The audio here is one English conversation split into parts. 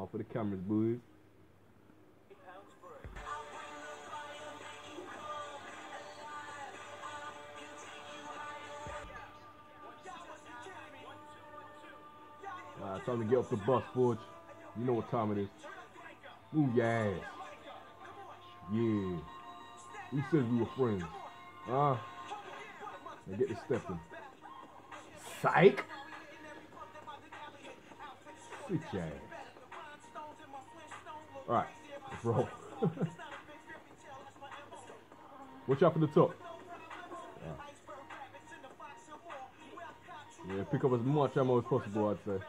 Smile for the cameras, boys. Time to get off the bus, Forge. You know what time it is. Move your ass. Yeah. Who says we were friends? Now get the step in. Psych! Sit your ass. Alright, let's roll. Watch out for the top. Yeah, pick up as much ammo as possible, I'd say.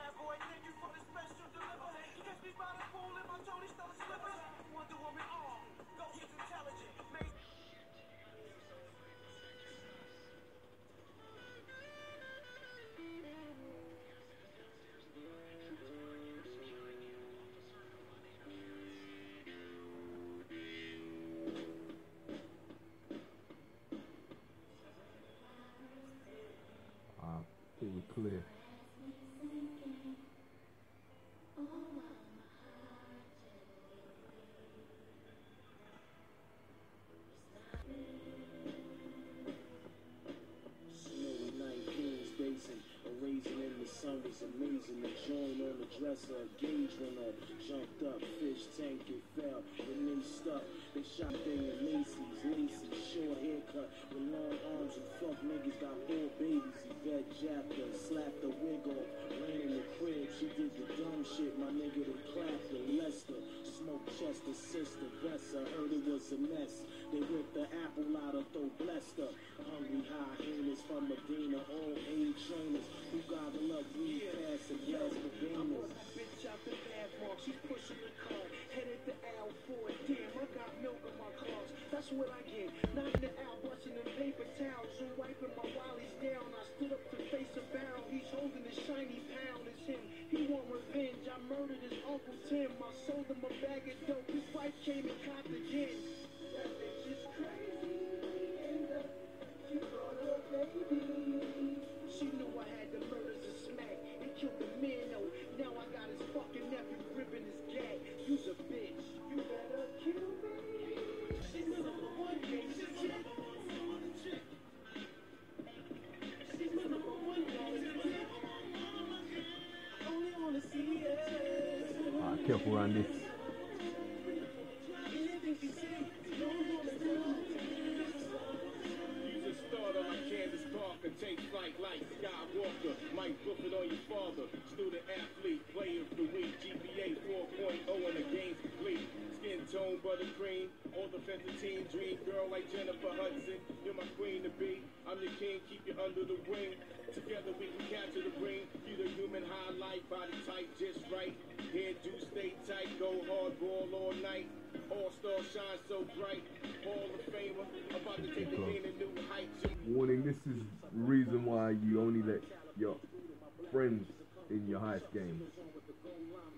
I think we're clear. Sun was amazing. The joint on the dresser, a gauge went up, jumped up, fish tank it fell, and then stuck. They shot thing in Macy's, lacy, short haircut with long arms and fuck niggas got 4 babies. Yvette jabbed her, slapped the wig off, ran in the crib. She did the dumb shit, my nigga they clapped her. Lester, smoked Chester, sister, Vessa, heard it was a mess. They ripped the apple out her throat, blessed her. Hungry high heinous from Medina, old age trainers who gobble up weed fast and glass for gamers. Bitch out the bathmark, she's pushing the car, headed to Al Ford. Damn, I got milk in my claws, that's what I get. Not in the Al, brushing them paper towels and wiping my wallies down. I stood up to face a barrel, he's holding a shiny pound. It's him, he want revenge. I murdered his Uncle Tim, I sold him a bag of dope. His wife came and copped again. That bitch is crazy, and she brought her baby. She knew I had the murders of smack and killed the man, though. Now I got his fucking nephew ripping his gag. You's a bitch. You better kill me. She's the number one gangster chick. She's the number one gangster chick. Only wanna see her. Alright, careful around this. Take flight like Skywalker, Mike Buffett on your father, student athlete, player of the week, GPA 4.0 and the game's complete. Skin tone, buttercream, all defensive team, dream girl like Jennifer Hudson. You're my queen to be, I'm your king, keep you under the wing. Together we can capture the ring. You the human highlight, body type just right. Hair do stay tight, go hard, ball all night. All-star shine so bright. Hall of Famer, about to take the game to new heights. Warning, this is the reason why you only let your friends in your heist game.